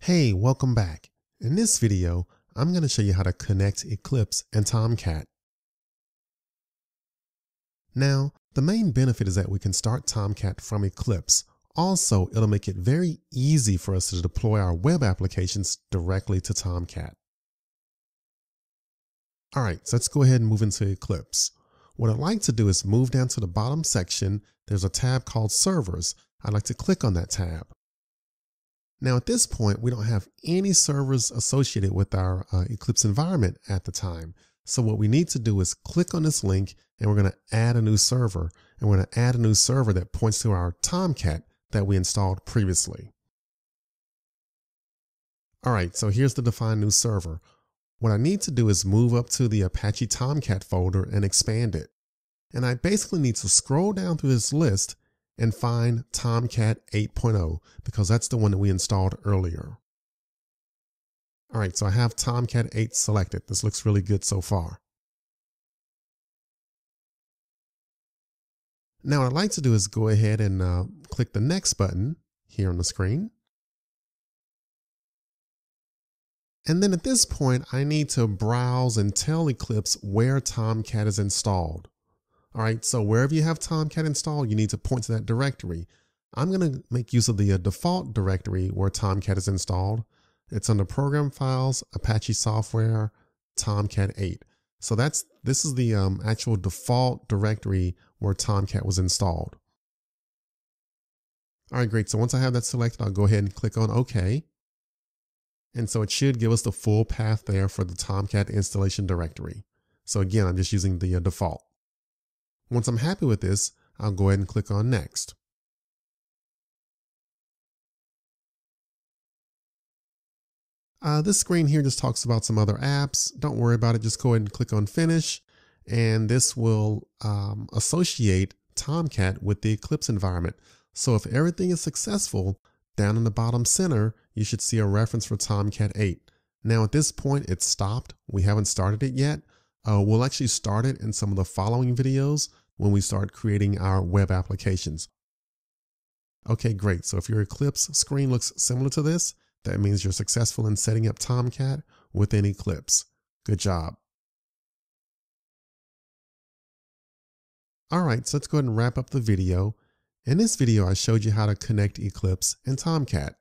Hey, welcome back. In this video, I'm going to show you how to connect Eclipse and Tomcat. Now, the main benefit is that we can start Tomcat from Eclipse. Also, it'll make it very easy for us to deploy our web applications directly to Tomcat. All right, so let's go ahead and move into Eclipse. What I'd like to do is move down to the bottom section. There's a tab called Servers. I'd like to click on that tab. Now at this point, we don't have any servers associated with our Eclipse environment at the time. So what we need to do is click on this link and we're going to add a new server. And we're going to add a new server that points to our Tomcat that we installed previously. All right, so here's the defined new server. What I need to do is move up to the Apache Tomcat folder and expand it. And I basically need to scroll down through this list and find Tomcat 8.0 because that's the one that we installed earlier. All right, so I have Tomcat 8 selected. This looks really good so far. Now what I'd like to do is go ahead and click the next button here on the screen. And then at this point, I need to browse and tell Eclipse where Tomcat is installed. All right, so wherever you have Tomcat installed, you need to point to that directory. I'm going to make use of the default directory where Tomcat is installed. It's under Program Files, Apache Software, Tomcat 8. So this is the actual default directory where Tomcat was installed. All right, great. So once I have that selected, I'll go ahead and click on OK. And so it should give us the full path there for the Tomcat installation directory. So again, I'm just using the default. Once I'm happy with this, I'll go ahead and click on Next. This screen here just talks about some other apps. Don't worry about it. Just go ahead and click on Finish. And this will associate Tomcat with the Eclipse environment. So if everything is successful, down in the bottom center, you should see a reference for Tomcat 8. Now at this point, it's stopped. We haven't started it yet. We'll actually start it in some of the following videos when we start creating our web applications. Okay, great. So if your Eclipse screen looks similar to this, that means you're successful in setting up Tomcat within Eclipse. Good job. All right, so let's go ahead and wrap up the video. In this video, I showed you how to connect Eclipse and Tomcat.